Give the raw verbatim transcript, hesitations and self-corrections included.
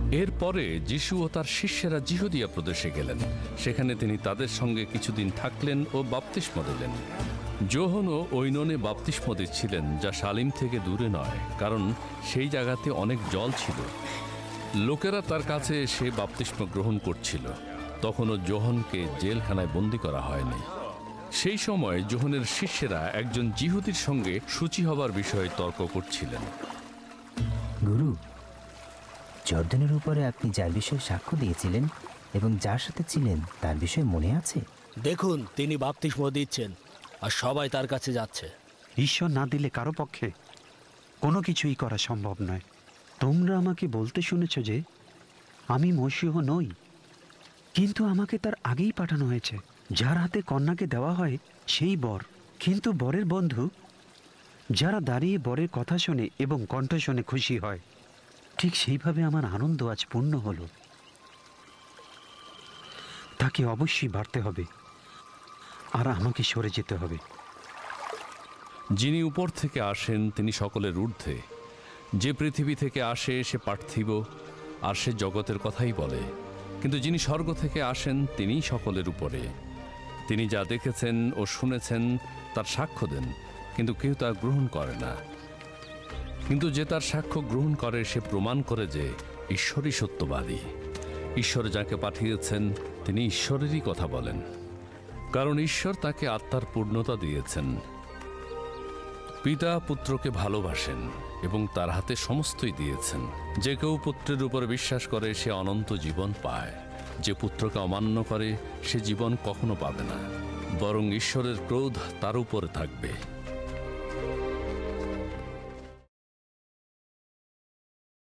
এরপরে যিশু ও তার শিষ্যেরা জিহুদিয়া প্রদেশে গেলেন। সেখানে তিনি তাদের সঙ্গে কিছুদিন থাকলেন ও বাপ্তিস্ম দিলেন। যোহনও ঐননে বাপ্তিস্ম দিচ্ছিলেন, যা শালিম থেকে দূরে নয়, কারণ সেই জায়গাতে অনেক জল ছিল। লোকেরা তার কাছে এসে বাপ্তিস্ম গ্রহণ করছিল। তখনও যোহনকে জেলখানায় বন্দী করা হয়নি। সেই সময় যোহনের শিষ্যেরা একজন জিহুদির সঙ্গে সূচি হবার বিষয়ে তর্ক করছিলেন। গুরু, জর্দানের উপরে আপনি যার বিষয়ে সাক্ষ্য দিয়েছিলেন এবং যার সাথে ছিলেন তার বিষয়ে মনে আছে? দেখুন, তিনি বাপ্তিস্ম দিচ্ছেন আর সবাই তার কাছে যাচ্ছে। ঈশ্বর না দিলে কারো পক্ষে কোনো কিছুই করা সম্ভব নয়। তোমরা আমাকে বলতে শুনেছ যে আমি মসীহ নই, কিন্তু আমাকে তার আগেই পাঠানো হয়েছে। যার হাতে কন্যাকে দেওয়া হয় সেই বর, কিন্তু বরের বন্ধু যারা দাঁড়িয়ে বরের কথা শোনে এবং কণ্ঠ শুনে খুশি হয়, ঠিক সেইভাবে আমার আনন্দ আজ পূর্ণ হল। তাকে অবশ্যই বাড়তে হবে আর আমাকে সরে যেতে হবে। যিনি উপর থেকে আসেন তিনি সকলের ঊর্ধ্বে। যে পৃথিবী থেকে আসে সে পার্থিব, আর সে জগতের কথাই বলে, কিন্তু যিনি স্বর্গ থেকে আসেন তিনিই সকলের উপরে। তিনি যা দেখেছেন ও শুনেছেন তার সাক্ষ্য দেন, কিন্তু কেউ তা গ্রহণ করে না। কিন্তু যে তার সাক্ষ্য গ্রহণ করে সে প্রমাণ করে যে ঈশ্বরই সত্যবাদী। ঈশ্বর যাকে পাঠিয়েছেন তিনি ঈশ্বরেরই কথা বলেন, কারণ ঈশ্বর তাকে আত্মার পূর্ণতা দিয়েছেন। পিতা পুত্রকে ভালোবাসেন এবং তার হাতে সমস্তই দিয়েছেন। যে কেউ পুত্রের উপর বিশ্বাস করে সে অনন্ত জীবন পায়। যে পুত্রকে অমান্য করে সে জীবন কখনো পাবে না, বরং ঈশ্বরের ক্রোধ তার উপরে থাকবে।